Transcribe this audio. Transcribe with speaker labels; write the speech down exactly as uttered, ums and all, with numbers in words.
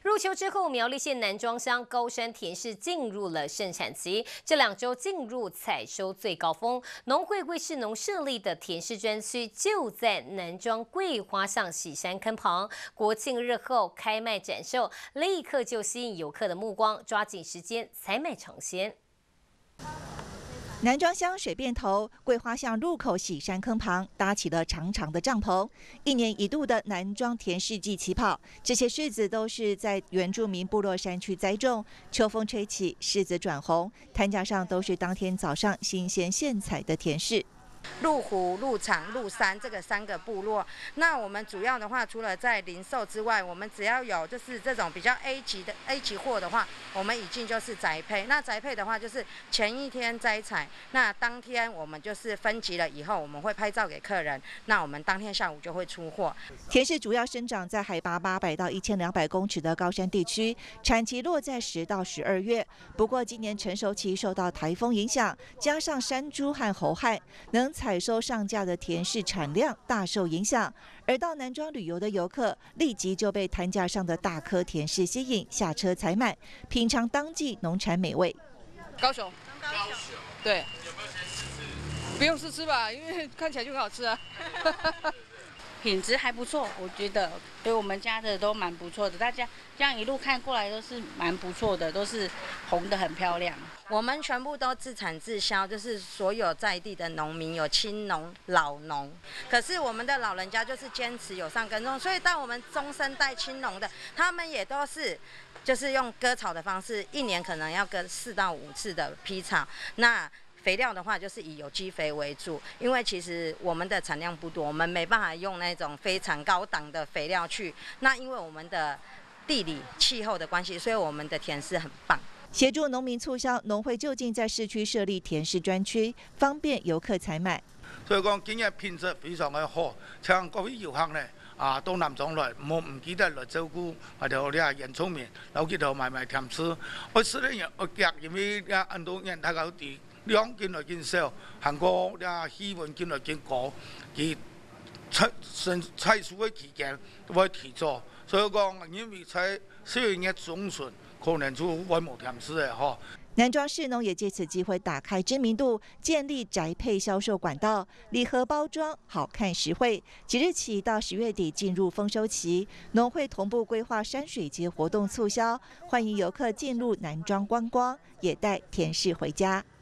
Speaker 1: 入秋之后，苗栗县南庄乡高山甜柿进入了盛产期，这两周进入采收最高峰。农会为士农设立的甜柿专区就在南庄桂花巷喜山坑旁。国庆日后开卖展售，立刻就吸引游客的目光，抓紧时间采买尝鲜。
Speaker 2: 南庄乡水便头桂花巷入口喜山坑旁搭起了长长的帐篷，一年一度的南庄甜柿季起跑。这些柿子都是在原住民部落山区栽种，秋风吹起，柿子转红，摊架上都是当天早上新鲜现采的甜柿。
Speaker 3: 鹿湖、鹿场、鹿山这个三个部落，那我们主要的话，除了在零售之外，我们只要有就是这种比较 A 级的 A 级货的话，我们已经就是宅配。那宅配的话，就是前一天摘采，那当天我们就是分级了以后，我们会拍照给客人，那我们当天下午就会出货。
Speaker 2: 甜柿主要生长在海拔八百到一千两百公尺的高山地区，产期落在十到十二月。不过今年成熟期受到台风影响，加上山猪和猴害，能 采收上架的甜柿产量大受影响，而到南庄旅游的游客立即就被摊架上的大颗甜柿吸引，下车采买，品尝当季农产美味。
Speaker 4: 高雄，
Speaker 5: 高雄，
Speaker 4: 对，
Speaker 5: 有没有先试吃？
Speaker 4: 不用试吃吧，因为看起来就很好吃啊。
Speaker 6: 品质还不错，我觉得，对我们家的都蛮不错的。大家这样一路看过来都是蛮不错的，都是红的很漂亮。
Speaker 3: 我们全部都自产自销，就是所有在地的农民有青农、老农。可是我们的老人家就是坚持有上耕种，所以到我们中生代青农的，他们也都是就是用割草的方式，一年可能要割四到五次的劈草。那 肥料的话，就是以有机肥为主，因为其实我们的产量不多，我们没办法用那种非常高档的肥料去。那因为我们的地理气候的关系，所以我们的甜柿很棒。
Speaker 2: 协助农民促销，农会就近在市区设立甜柿专区，方便游客采买。
Speaker 7: 所以讲今日品质非常的好，像各位游客呢，啊，到南庄来，冇唔記得來照顧或者我哋啊人聰明，留佢度買買甜柿。我雖然我夾因為啊很多人睇到啲。 量見來見少，韓國呀氣温見來見高，佢採採採收嘅期間都會提早，所以講因為採十一月中旬可能就會冇甜柿嘅嗬。
Speaker 2: 南莊士農也借此機會打開知名度，建立宅配銷售管道，禮盒包裝好看實惠。即日起到十月底進入豐收期，農會同步規劃山水節活動促銷，歡迎遊客進入南莊觀光，也帶甜柿回家。